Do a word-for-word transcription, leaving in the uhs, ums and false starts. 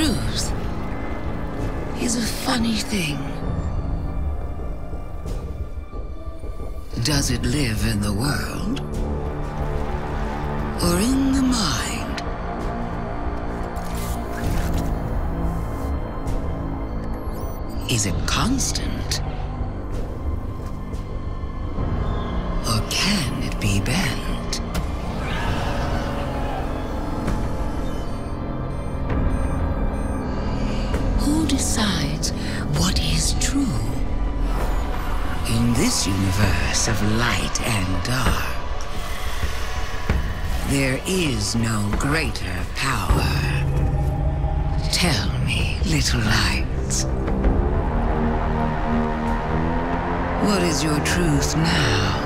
truth is a funny thing. Does it live in the world or in the mind? Is it constant or can it be bent? Who decides what is true? In this universe of light and dark, there is no greater power. Tell me, little lights, what is your truth now?